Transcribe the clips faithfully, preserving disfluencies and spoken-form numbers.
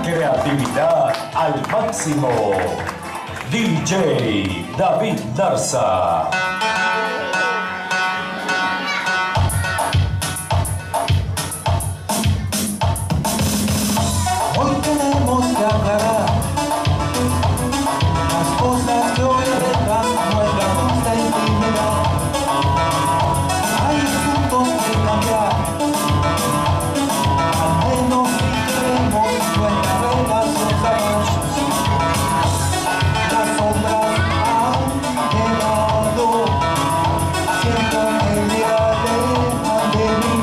creatividad al máximo. D J David Darza. Hoy tenemos que aclarar las cosas que hoy retan nuestra justa intimidad. Hay asuntos que cambiar, al menos si queremos nuestra relación sanar. Las sombras han llegado, siento el día dejan de mí.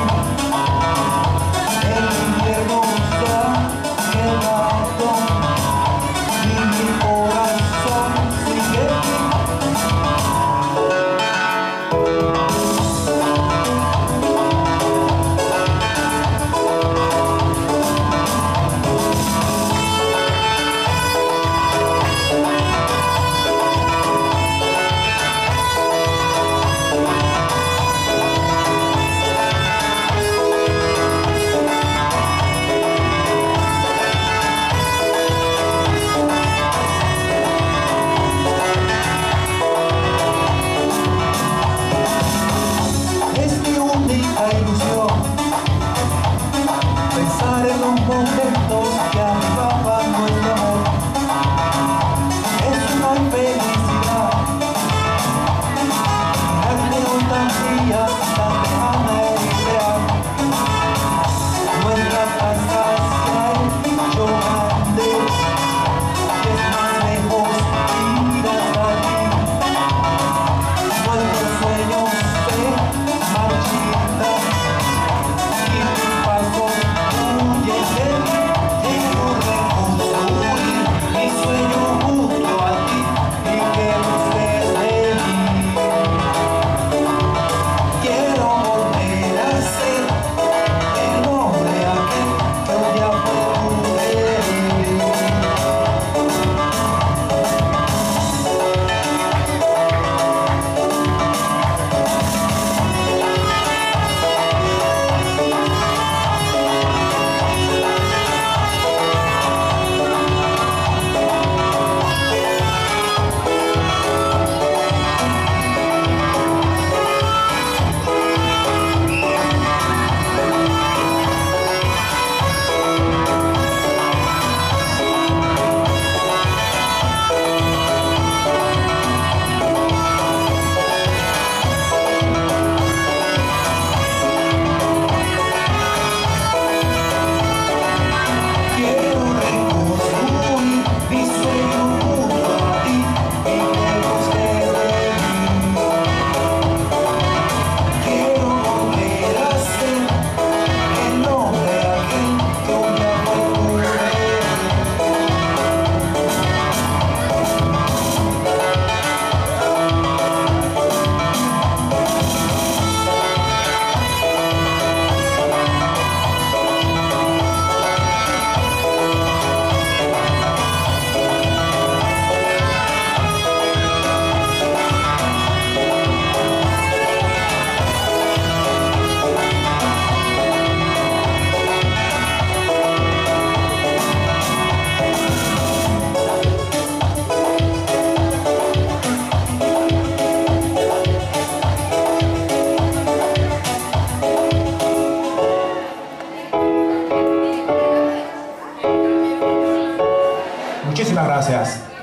El invierno se ha quedado y mi corazón sigue aquí. Es mi única ilusión pensar en los momentos que avivaban nuestro amor. Es una felicidad mirarte hoy tan fría, tan lejana e irreal. Nuestra casa se ha hecho grande, es más lejos ir hasta allí. Nuestros sueños se marchitan y mi paso huye de mí. Quiero reconstruir mi sueño junto a ti y que no estés de mí. Quiero volver a ser el hombre aquel que un día pude vivir. Quiero reconstruir mi sueño junto a ti y que no estés de mí. Quiero volver a ser el hombre aquel que un día pude ver. Muchísimas gracias.